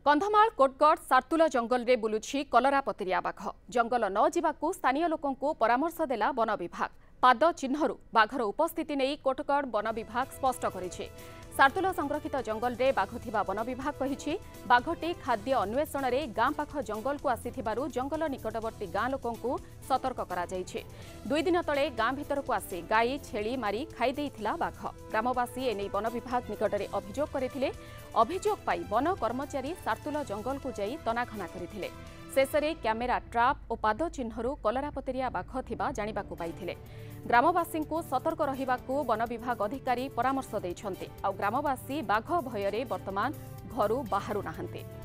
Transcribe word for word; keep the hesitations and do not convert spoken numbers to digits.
कंधमाल कोटगढ़ सार्तुल जंगल रे बुलुछि कलरापतरिया बाघ। जंगल न जिबाकु स्थानीय लोकंकु परामर्श देला वन विभाग। पाद चिन्हरु बाघर उपस्थिति नहीं कोटगढ़ वन विभाग स्पष्ट करिछि। सार्तुल संरक्षित जंगल रे बाघ थिबा वन विभाग कहिछि बाघटी खाद्य अन्वेषण रे गां पाख जंगल को आसीथिबारु जंगल निकटवर्ती गां लोकंकु सतर्क करा जाइछि। दुई दिन तले गां भितर को आसी गाई छेली मारी खाई देइथिला बाघ। ग्रामवासी एनै वन विभाग निकटरे अभियोग करथिले। अभियोग पाई वन कर्मचारी सार्तुल जंगल को जाई तनाखना करथिले। शेषरे कैमेरा ट्राप और पाद चिन्हरु कलरापतरिया बाघ थिबा जानिबाकु पाइथिले। ग्रामवासी को सतर्क रहिबाकु वन विभाग अधिकारी परामर्श दैछन्ते। आ ग्रामवासी बाघ भयरे वर्तमान घरु बाहरु नाहंते।